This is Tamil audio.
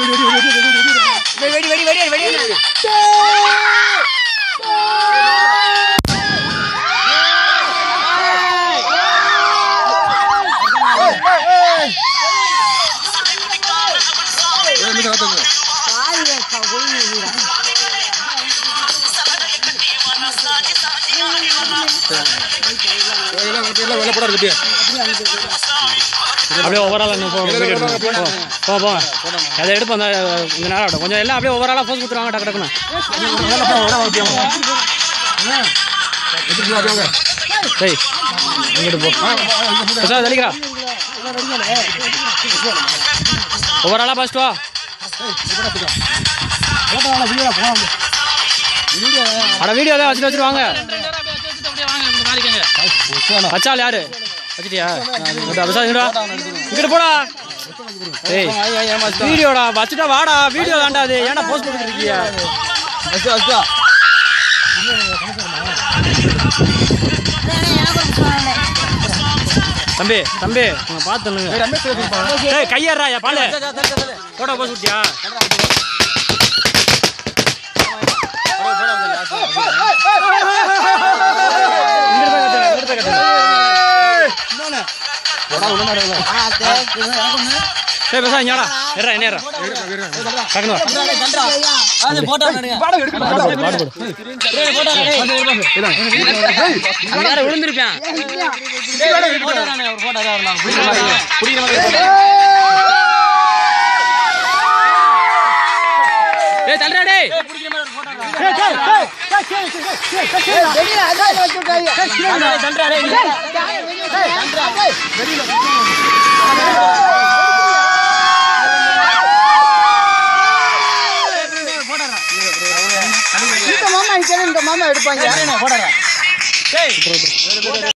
அப்படியே ஓவரால் அதை எடுப்போம் இந்த நேரம் கொஞ்சம் எல்லாம் அப்படியே ஓவராலாக போஸ்ட் கொடுத்துருவாங்க டக்கு டக்குன்னு சரி இங்கிட்டு போ தெளிக்கிறா ஓவராலாக ஃபர்ஸ்ட் வா அட வீடியோ தான் வச்சுருவாங்க வச்சால் யாரு வச்சுட்டியா இங்கிட்ட போடா ஏய் வீடியோடா வச்சுட்டா வாடா வீடியோ தாண்டா அது ஏன்னா போஸ்ட் கொடுத்துருக்கியா தம்பி தம்பி பார்த்து கையேறா பாலு போட்டோ போஸ்ட் கொடுத்தியா விழுந்திருப்பேன் மாமா எடுப்பாங்க.